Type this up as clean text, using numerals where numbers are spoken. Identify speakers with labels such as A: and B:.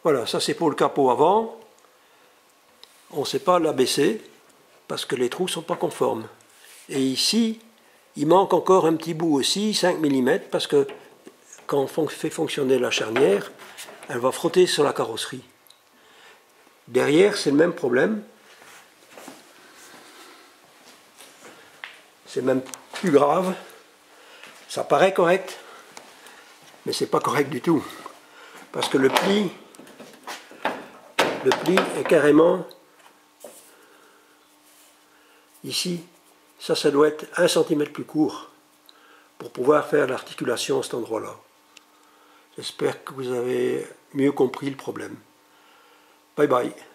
A: Voilà, ça c'est pour le capot avant. On ne sait pas l'abaisser parce que les trous ne sont pas conformes. Et ici, il manque encore un petit bout aussi, 5 mm, parce que quand on fait fonctionner la charnière, elle va frotter sur la carrosserie. Derrière, c'est le même problème. C'est même plus grave. Ça paraît correct, mais c'est pas correct du tout. Parce que le pli est carrément ici. Ça doit être 1 cm plus court pour pouvoir faire l'articulation à cet endroit-là. J'espère que vous avez mieux compris le problème. Bye bye.